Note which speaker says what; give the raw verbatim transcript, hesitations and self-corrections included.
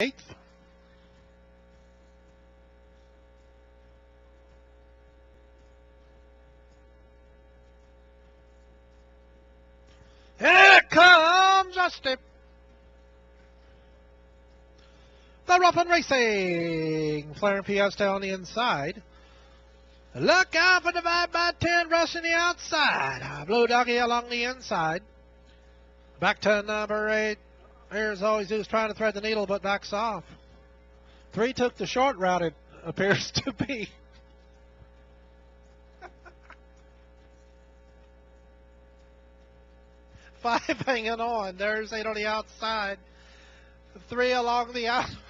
Speaker 1: eighth. Here comes Justin. The Rough and Racing. Flaring Fiesta on the inside. Look out for the five by ten rushing the outside. Blue Doggy along the inside. Back to number eight. Here's always who's trying to thread the needle but backs off. Three took the short route, it appears to be. Five hanging on. There's eight on the outside. Three along the out.